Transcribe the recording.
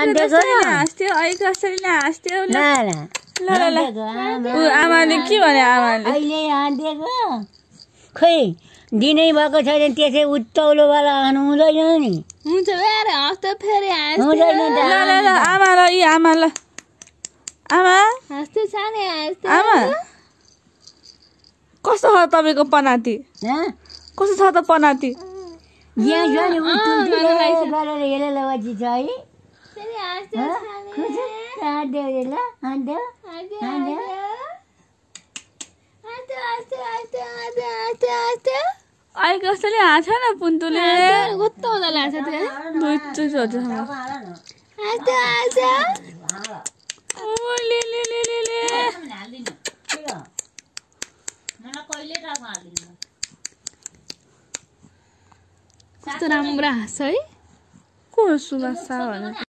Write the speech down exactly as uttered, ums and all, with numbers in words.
हाँस्थ्यो अहिले कसरी हाँस्थ्यो ल ल ल आमाले के भने आमाले अहिले हाँदेको खै दिनै भएको छैन त्यसै उत्तौलोवाला हानु हुँदैन नि हुन्छ फेरि हाँस्दा फेरि हुँदैन ल ल ल आमा ल यी आमा ल आमा हाँस्दै छ नि हाँस्दै आमा कस्तो छ तपाईँको पनाती कस्तो छ त पनाती यहाँ छ नि उत्तुल गरेर हेरेर बजी छ है फेरि हाँस्दै छ नि हाँदेऊ रे ल हाँदेऊ हाँस्दै हाँदेऊ हाँस्दै हाँस्दै हाँस्दै हाँस्दै हाँस्दै हाँस्दै अहिले कसैले हाँछ न पुन्तुले कस्तो हुँदा लाग्छ त्यो दुई चोटि हाँस्दै हाँस्दै ओ ले ले ले ले ले कस्तो राम्रो हाँस्छ है को सुबास भनेर